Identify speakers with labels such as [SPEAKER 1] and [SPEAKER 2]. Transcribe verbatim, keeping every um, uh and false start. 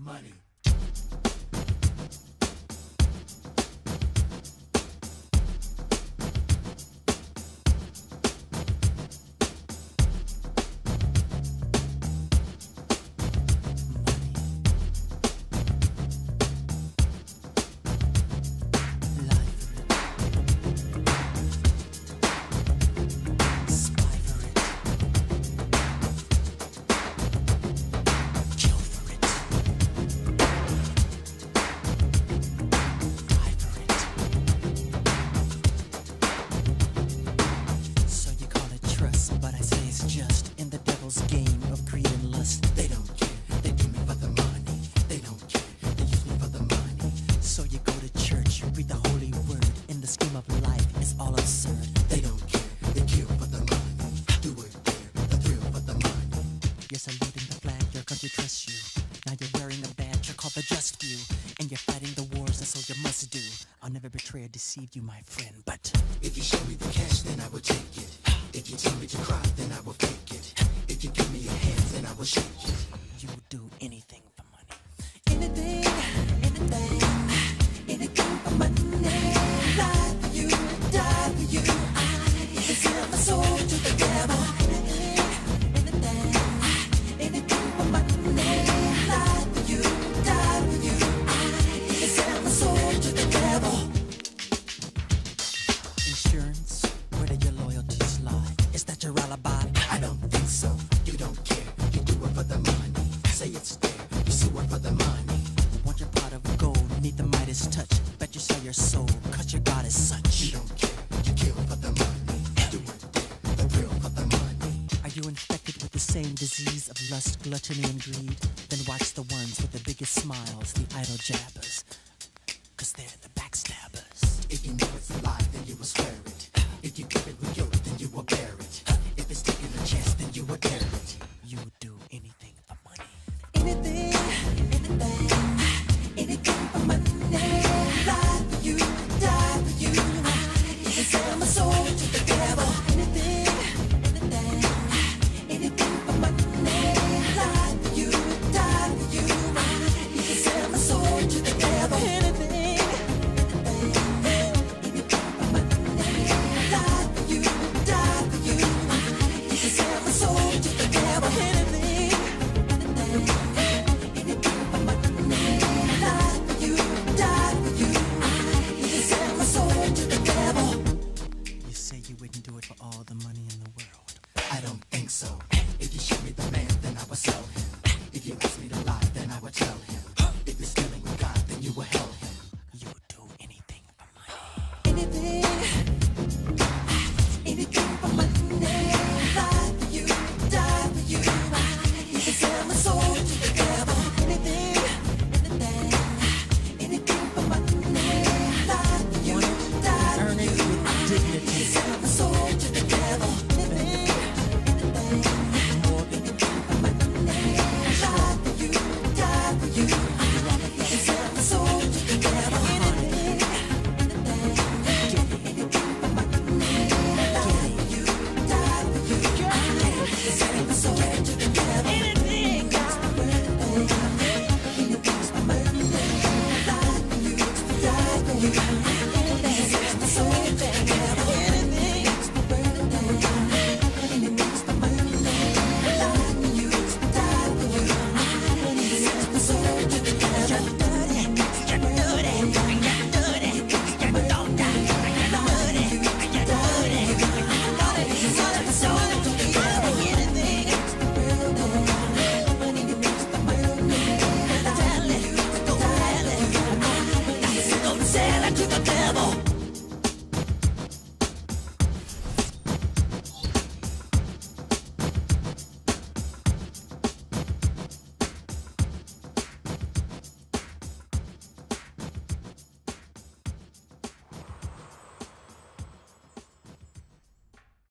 [SPEAKER 1] money.
[SPEAKER 2] But I say it's just in the devil's game of greed and lust.
[SPEAKER 1] They don't care, they do me for the money. They don't care, they use me for the money.
[SPEAKER 2] So you go to church, you read the holy word. In the scheme of life, it's all absurd.
[SPEAKER 1] They don't care, they kill for the money. Do it there, the thrill for the money.
[SPEAKER 2] You're saluting the flag, your country trusts you. Now you're wearing a badge, you're called the just few. And you're fighting the wars, that's all you must do. I'll never betray or deceive you, my friend, but
[SPEAKER 1] if you show me the cash, then I will take it. If you tell me to cry, then I will fake it. If you give me your hands, then I will shake it.
[SPEAKER 2] You will do anything for money.
[SPEAKER 3] Anything, anything, anything for money. Lie for you, die for you. I can sell my soul to the devil. Anything, anything, anything for money. Lie for you, die for you. I can sell my soul to the devil.
[SPEAKER 2] Insurance, where do your loyalties lie? Is that your alibi?
[SPEAKER 1] I don't think so. You don't care. You do it for the money. Say it's there. You sue it for the money.
[SPEAKER 2] Want your pot of gold, need the Midas touch. Bet you sell your soul, cause your God is such.
[SPEAKER 1] You don't care. You kill for the money. Do it there. The thrill for the money.
[SPEAKER 2] Are you infected with the same disease of lust, gluttony, and greed? Then watch the ones with the biggest smiles, the idle jabbers. Cause they're the backstabbers.
[SPEAKER 1] If you know it's a lie, then you will swear it.